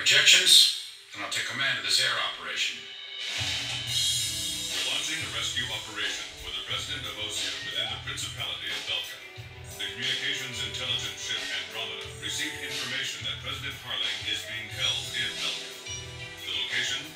objections? Then I'll take command of this air operation. We're launching a rescue operation for the President of Osia within the Principality of Belka. The Communications Intelligence Ship Andromeda received information that President Harling is being held in Belka. The location